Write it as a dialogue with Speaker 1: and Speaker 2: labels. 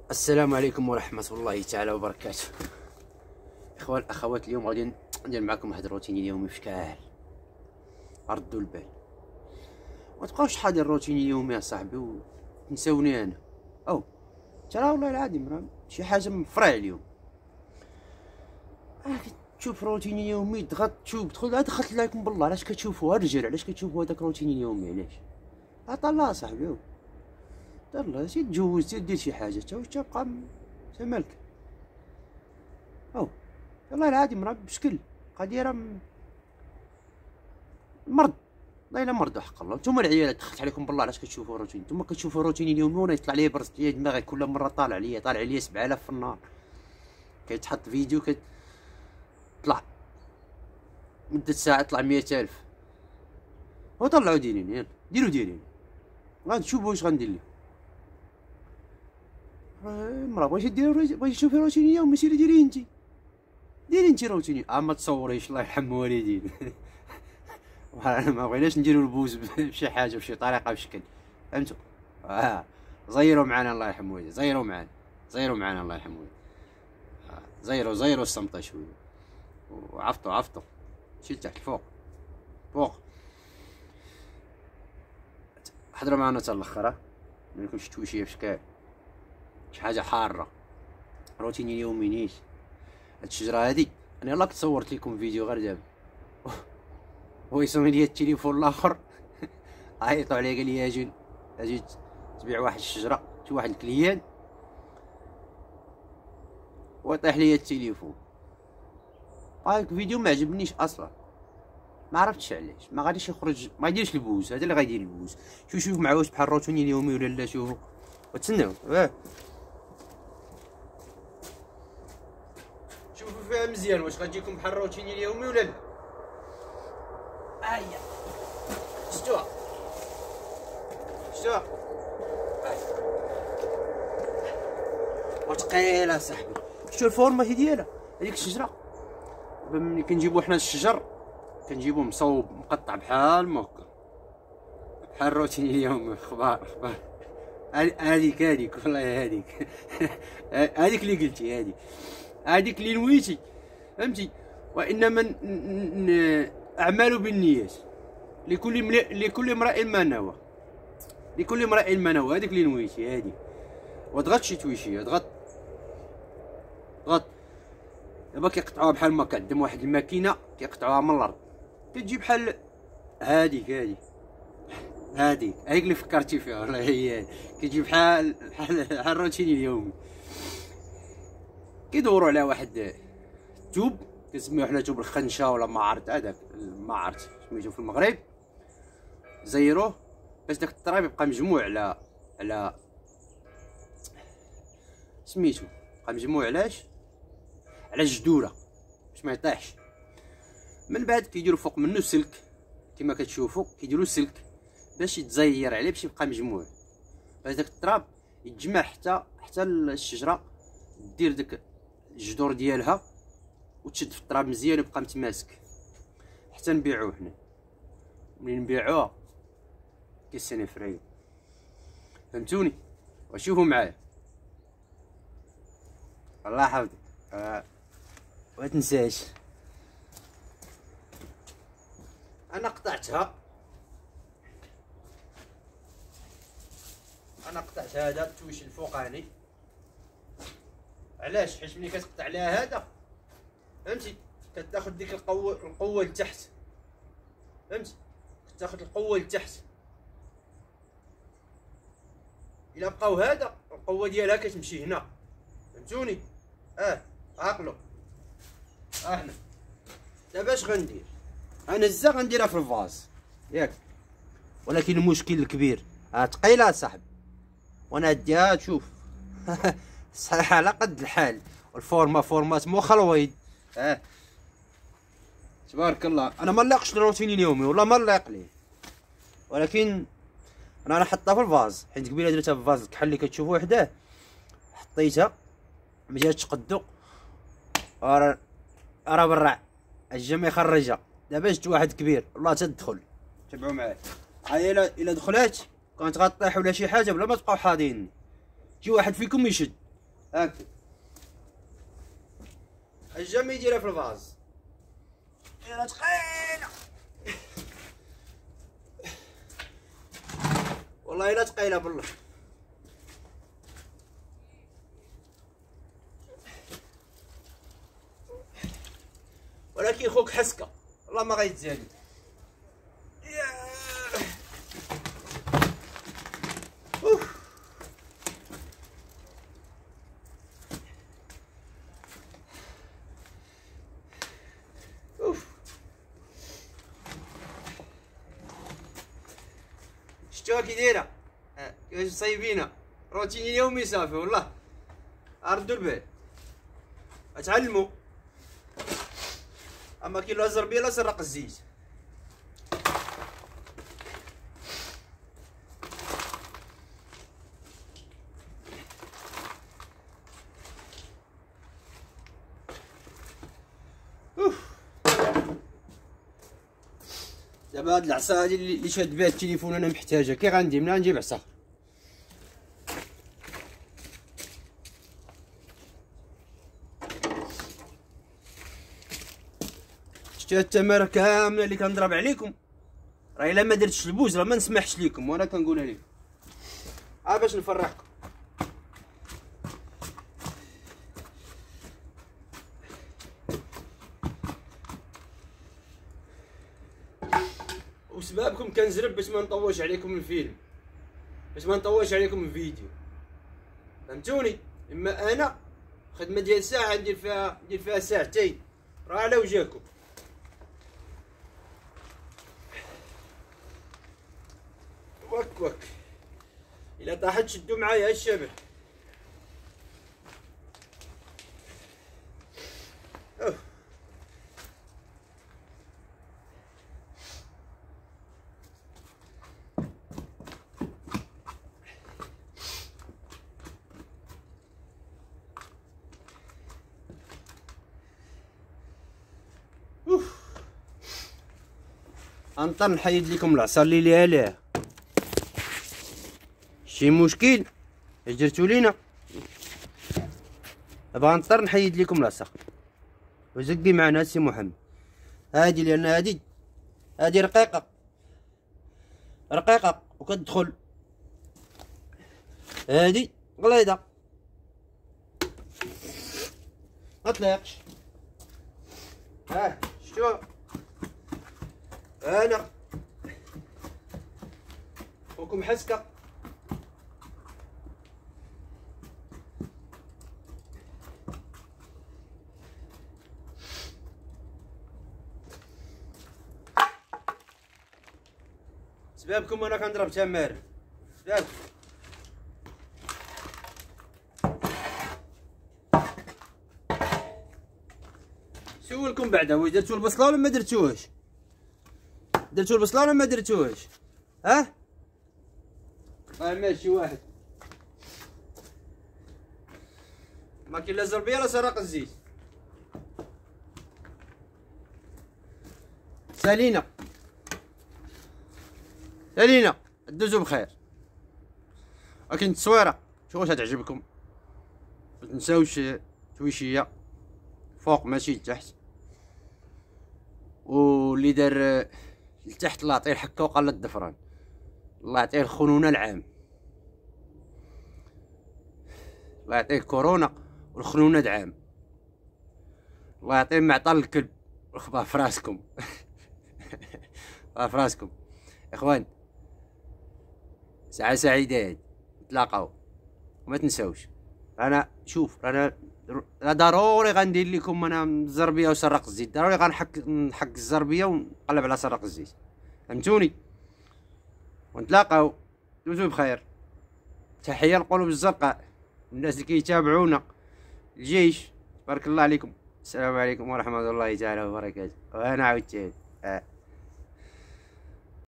Speaker 1: السلام عليكم ورحمة الله تعالى وبركاته. إخوان أخوات، اليوم غادي ندير معكم واحد الروتين اليومي في شكال. ردوا البال، ما تبقاوش حاضر الروتين اليومي يا صاحبي وتنساوني أنا. أو ترى والله العظيم راه شي حاجة مفرع اليوم. تشوف روتين يومي تشوف تدخل دخلت لكم بالله، علاش كتشوفوا الرجال؟ علاش كتشوفوا هذاك روتين اليومي؟ علاش؟ عطا صاحبي، يلا سير تجوز، سير دير شي حاجه تا واش تبقى مالك. والله العظيم راه بشكل قضيه راه مرض، والله الا مرض حق الله. نتوما العيالات دخلت عليكم بالله، علاش كتشوفوا روتين؟ نتوما كتشوفوا روتين اليومي وانا يطلع لي برز ليا دماغي كل مره طالع ليا 7000 في النهار. كيتحط فيديو كتطلع مدة ساعه طلع 100000. وطلعوا ديريني، يلا ديروا ديريني، غادي تشوفوا واش غندير لكم. المرا بغيتي تشوفي روتين اليومي، سيري ديري انت روتين. ما تصوريش الله يرحم والدين. ما بغيناش نديرو البوز بشي حاجه بشي طريقه بشكل، فهمتوا؟ زيروا معنا الله يرحم والدين، زيروا معنا الله يرحم والدين. زيروا الصمته شويه وعفطوا شي لتحت فوق. حضروا معنا حتى الاخر، ما يكونش تويشيه بشكل شي حاجه حاره. روتيني اليومي نيش هاد الشجره هادي. انا يلاه تصورت لكم فيديو غير دابا، هو يسمي لي التليفون الاخر عيطوا عليا قال لي اجي تبيع واحد الشجره، شي واحد الكليان ويطيح لي التليفون. هاك فيديو ما عجبنيش اصلا، ما عرفتش علاش ما غاديش يخرج، ما يديرش البوز. هذا اللي غيدير البوز. شوف مع واش بحال الروتيني اليومي ولا لا. شوفوا وتسناو، شوفوا فيها مزيان واش غتجيكم بحال الروتيني اليومي ولا لا. هيا شتوها وثقيله صاحبي. شتو الفورمه ديالها هذيك الشجره؟ ملي كنجيبو حنا الشجر كنجيبو مصوب مقطع بحال ما هكا، بحال الروتين اليومي. اخبار هذيك والله هذيك اللي قلتي، هذيك اللي نويتي، فهمتي؟ وانما اعمال بالنيات، لكل امرئ ما نوى، هذيك اللي نويتي هذيك. وضغط شي تويشيه، ضغط دابا كيقطعوها بحال ما كعندهم واحد الماكينه كيقطعوها من الارض، كتجي بحال هذيك اللي فكرتي فيها والله. هي كتجي بحال الروتين اليومي. كيدوروا على واحد توب كنسميوه حنا توب الخنشه ولا ما عرفت، هذاك ما عرفت سميتو في المغرب. زيروه باش داك التراب يبقى مجموع على سميتو، بقى مجموع على الجدوره باش ما يطيحش. من بعد كيديروا فوق منه سلك كما كتشوفوا، كيديروا سلك باش يتزير عليه باش يبقى مجموع، باش داك التراب يتجمع حتى الشجره دير داك الجذور ديالها وتشد في التراب مزيان ويبقى متماسك حتى نبيعوه حنا. ملي نبيعوه كيسني فري، فهمتوني؟ وشوفوا معايا الله يحفظك. ما تنساش انا قطعت هذا التويش الفوقاني. علاش؟ حيت ملي كتقطع عليها هذا، فهمتي، كتاخذ ديك القوه لتحت، فهمتي، كتاخذ القوه لتحت. الا بقاو هذا القوه ديالها كتمشي هنا، فهمتوني؟ عقلوا. هنا دابا اش غندير؟ انا الزا غنديرها في الفاز ياك، ولكن المشكل الكبير ثقيله صاحبي، وانا اديها تشوف. صحيح على قد الحال، والفورمات مو خلويد. تبارك الله. انا ما نلاقش الروتين اليومي والله ما نلاق ليه، ولكن انا نحطها في الفاز، حيت قبيله درتها في الفاز الكحل اللي كتشوفوا وحده، حطيتها ما جاتش تقدو، راه برع الجمع يخرجها. دابا جبت واحد كبير والله تدخل، تبعوا معايا. الا دخلات كانت غطيح ولا شي حاجه بلا ما تبقاو حاضيني، شي واحد فيكم يشد هاكا الجم يديرها في الفاز. يلا تقيله والله الا تقيله بالله. ولكن خوك حسكه والله ما غيتزالي. شتوها كي دايره كيفاش صايبينها روتيني يومي صافي والله. ردوا البال اتعلموا. اما كي لا زربيه لا سرق الزيت. دابا هاد العصا هادي اللي شاد بها التليفون انا محتاجها. كي غندي منها نجيب عصا. شتي هاد التماره كامله اللي كنضرب عليكم راه الا ما درتش البوز راه ما نسمحش ليكم وانا كنقولها لكم باش نفرحكم. وسبابكم كنزرب باش ما نطوش عليكم الفيلم، باش ما نطوش عليكم الفيديو، فهمتوني؟ اما انا خدمه ديال ساعه ندير فيها ساعتين راه على وجهكم. وك الا طاحت شدوا معايا الشبل. غنضطر نحيد لكم العصا اللي ليها ليه. شي مشكل اش درتو لينا؟ دابا غنضطر نحيد لكم العصا. وزقي معنا سي محمد هادي، لان هادي رقيقه وكتدخل، هادي غليظه ما طليقش. شتو انا خوكم حسكه. سبابكم انا كنضرب تمار سبابكم. سولكم بعدا واش درتو البصله ولا ما درتوهاش؟ درتو البصله ولا ما درتوهاش؟ ماشي واحد ما كاين لا زربيه لا سرق الزيت. سالينا دوزو بخير. ولكن التصويره شوفوا واش تعجبكم. متنساوش تويشيه فوق ماشي لتحت، واللي دار لتحت الله يعطيه الحكه وقال الضفران، الله يعطيه الخنونه العام، الله يعطيه كورونا والخنونه دعام، الله يعطيه معطى الكلب والخبا في راسكم. في راسكم اخوان. ساعة سعيدة نتلاقاو وما تنساوش. انا شوف انا ضروري غندير لكم انا الزربيه وسرق الزيت، ضروري غنحك الزربيه ونقلب على سرق الزيت، فهمتوني؟ ونتلاقاو. دوزو بخير. تحيه للقلوب الزرقاء الناس اللي كيتابعونا، الجيش، بارك الله عليكم. السلام عليكم ورحمه الله تعالى وبركاته. وانا عاود تاني